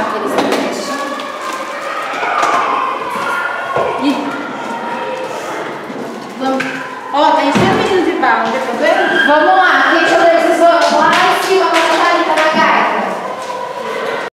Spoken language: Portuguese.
já que eles não mexem. Vamos. Ó, tá enchendo o menino de barro, quer fazer? Vamos